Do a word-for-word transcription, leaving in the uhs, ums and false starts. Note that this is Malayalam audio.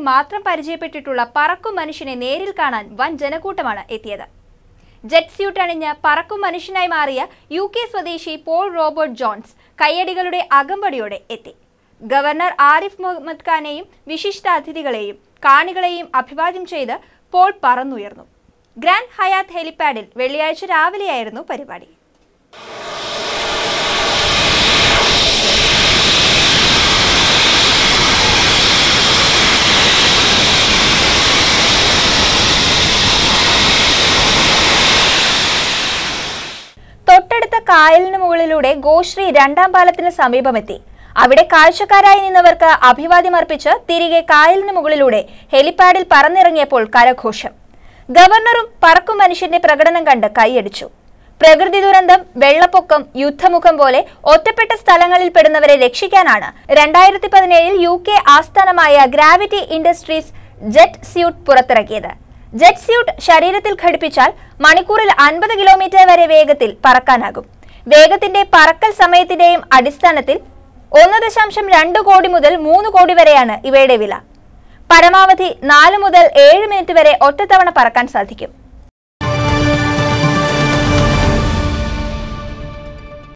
മാത്രം പരിചയപ്പെട്ടിട്ടുള്ള പറക്കും മനുഷ്യനെ നേരിൽ കാണാൻ വൻ ജനക്കൂട്ടമാണ് എത്തിയത്. ജെറ്റ് സ്യൂട്ട് അണിഞ്ഞ് പറക്കും മനുഷ്യനായി മാറിയ യു കെ സ്വദേശി പോൾ റോബർട്ട് ജോൺസ് കയ്യടികളുടെ അകമ്പടിയോടെ എത്തി. ഗവർണർ ആരിഫ് മുഹമ്മദ് ഖാനെയും വിശിഷ്ടാതിഥികളെയും കാണികളെയും അഭിവാദ്യം ചെയ്ത് പോൾ പറന്നുയർന്നു. ഗ്രാൻഡ് ഹയാത്ത് ഹെലിപാഡിൽ വെള്ളിയാഴ്ച രാവിലെയായിരുന്നു പരിപാടി. തൊട്ടടുത്ത കായലിന് മുകളിലൂടെ ഗോശ്രീ രണ്ടാം പാലത്തിന് സമീപമെത്തി. അവിടെ കാഴ്ചക്കാരായി നിന്നവർക്ക് അഭിവാദ്യമർപ്പിച്ച് തിരികെ കായലിന് മുകളിലൂടെ ഹെലിപാഡിൽ പറന്നിറങ്ങിയപ്പോൾ കരഘോഷം. ഗവർണറും പറക്കും മനുഷ്യന്റെ പ്രകടനം കണ്ട് കൈയടിച്ചു. പ്രകൃതി ദുരന്തം, വെള്ളപ്പൊക്കം, യുദ്ധമുഖം പോലെ ഒറ്റപ്പെട്ട സ്ഥലങ്ങളിൽ പെടുന്നവരെ രക്ഷിക്കാനാണ് രണ്ടായിരത്തി പതിനേഴിൽ യു കെ ആസ്ഥാനമായ ഗ്രാവിറ്റി ഇൻഡസ്ട്രീസ് ജെറ്റ് സ്യൂട്ട് പുറത്തിറക്കിയത്. ജെറ്റ് സ്യൂട്ട് ശരീരത്തിൽ ഘടിപ്പിച്ചാൽ മണിക്കൂറിൽ അൻപത് കിലോമീറ്റർ വരെ വേഗത്തിൽ പറക്കാനാകും. വേഗത്തിന്റെ പറക്കൽ സമയത്തിന്റെയും അടിസ്ഥാനത്തിൽ ഒന്ന് ദശാംശം രണ്ട് കോടി മുതൽ മൂന്ന് കോടി വരെയാണ് ഇവയുടെ വില. പരമാവധി നാല് മുതൽ ഏഴ് മിനിറ്റ് വരെ ഒറ്റത്തവണ പറക്കാൻ സാധിക്കും.